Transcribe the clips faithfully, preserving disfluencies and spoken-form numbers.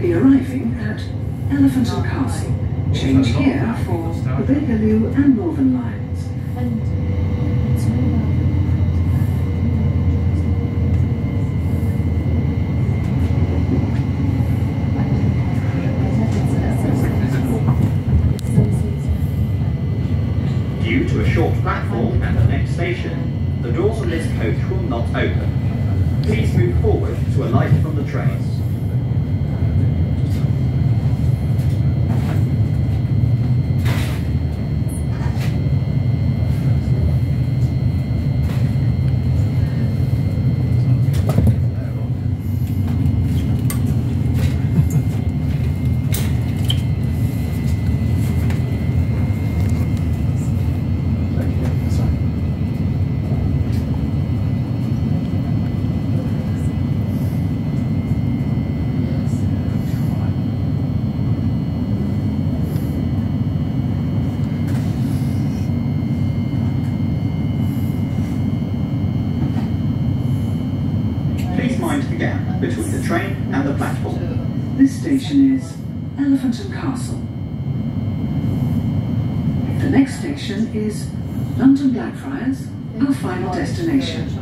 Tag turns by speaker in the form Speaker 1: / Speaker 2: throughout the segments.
Speaker 1: be arriving at Elephant and Castle. Change here for the Bakerloo and Northern lines.
Speaker 2: Due to a short platform at the next station, the doors on this coach will not open. Please move forward to alight from the trains. Mind the gap between the train and the platform.
Speaker 1: This station is Elephant and Castle. The next station is London Blackfriars, our final destination.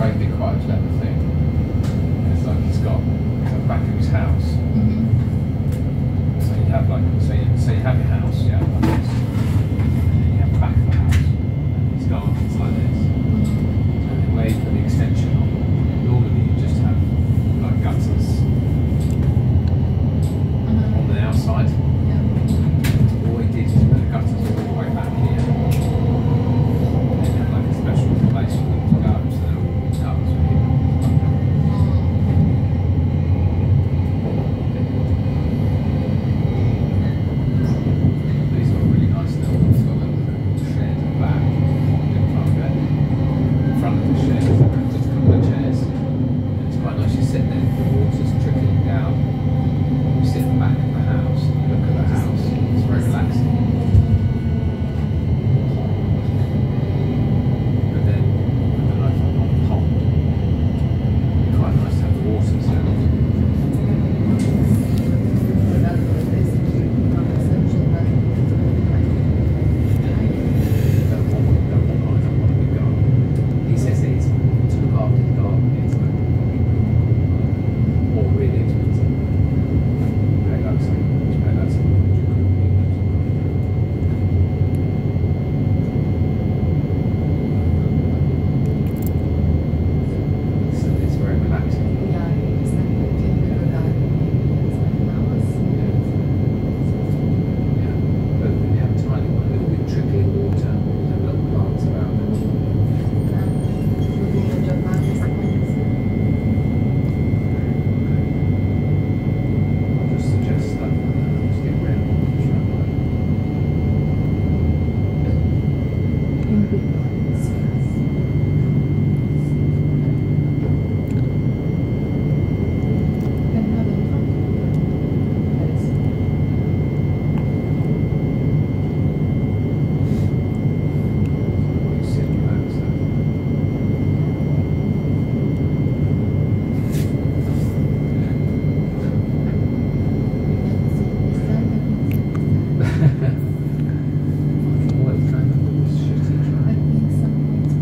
Speaker 3: Craig did quite a clever thing. It's like he's got at the back of his house.
Speaker 4: Mm-hmm.
Speaker 3: So you have like, so you, so you have your house, yeah, like this. And then you have the back of the house. And these gardens like this. And then where you put the extension on, normally you just have like gutters
Speaker 4: Uh-huh.
Speaker 3: on the outside.
Speaker 4: Yeah.
Speaker 3: All he did is put the gutters all the way back here. And then have like a special place for them to go, so they're all gutters for him. These are really nice little, it's got a little shed at the back, in front of it. In front of the shed, there's just a couple of chairs. And it's quite nice, you sit there, the water's trickling down. You sit at the back of the house, you look at the house, it's very relaxing. But then, I don't know if I'm on the pond, it's quite nice to have the water sound. Don't want, don't want, I don't want a big garden. He says that it's to look after the garden, it's like, or really expensive. You pay loads, you pay loads of money. So it's very relaxing. Yeah, but when you have a tiny one, a little bit trickling water, you have little plants around it. I'll just suggest that uh, just get rid of it. Sit and relax there. Fucking what is going on with this shitty train?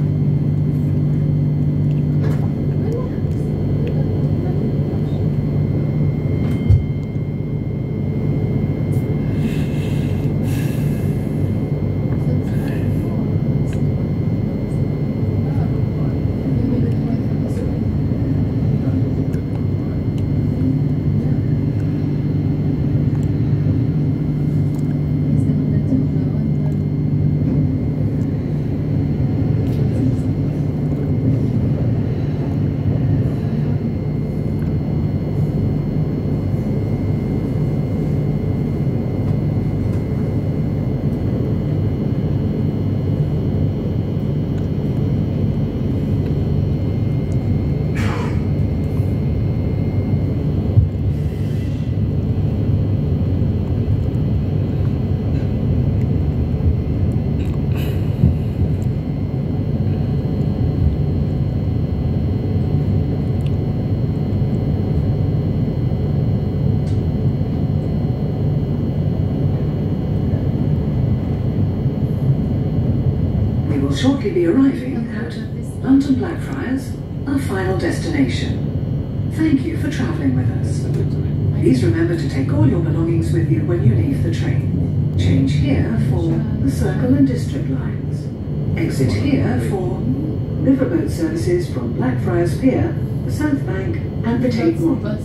Speaker 1: We will shortly be arriving at London Blackfriars, our final destination. Thank you for travelling with us. Please remember to take all your belongings with you when you leave the train. Change here for the Circle and District lines. Exit here for riverboat services from Blackfriars Pier, the South Bank and the Tate Modern.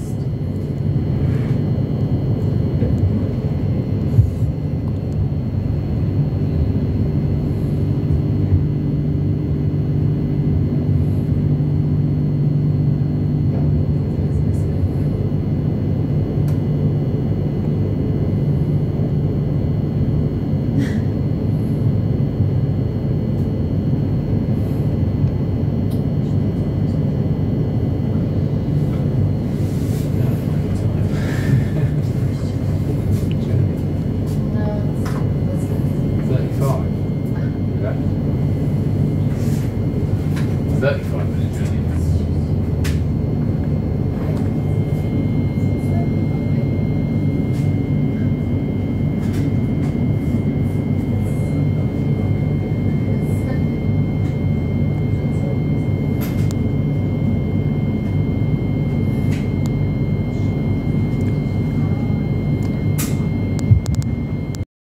Speaker 3: thirty-five minute journey.